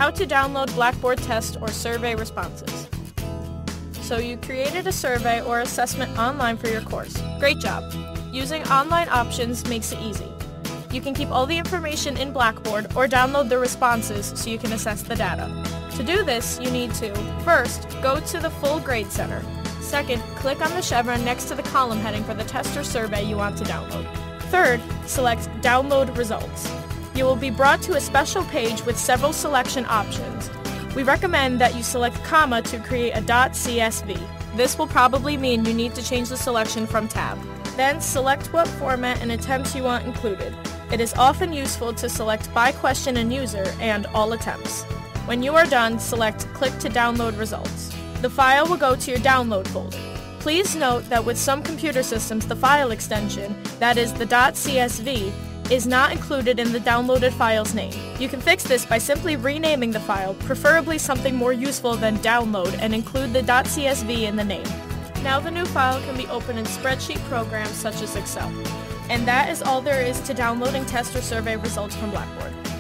How to download Blackboard test or survey responses. So you created a survey or assessment online for your course. Great job! Using online options makes it easy. You can keep all the information in Blackboard or download the responses so you can assess the data. To do this, you need to, first, go to the full grade center. Second, click on the chevron next to the column heading for the test or survey you want to download. Third, select Download Results. You will be brought to a special page with several selection options. We recommend that you select comma to create a .csv. This will probably mean you need to change the selection from tab. Then select what format and attempts you want included. It is often useful to select by question and user and all attempts. When you are done, select Click to download results. The file will go to your download folder. Please note that with some computer systems, the file extension, that is the .csv, is not included in the downloaded file's name. You can fix this by simply renaming the file, preferably something more useful than download, and include the .csv in the name. Now the new file can be opened in spreadsheet programs such as Excel. And that is all there is to downloading test or survey results from Blackboard.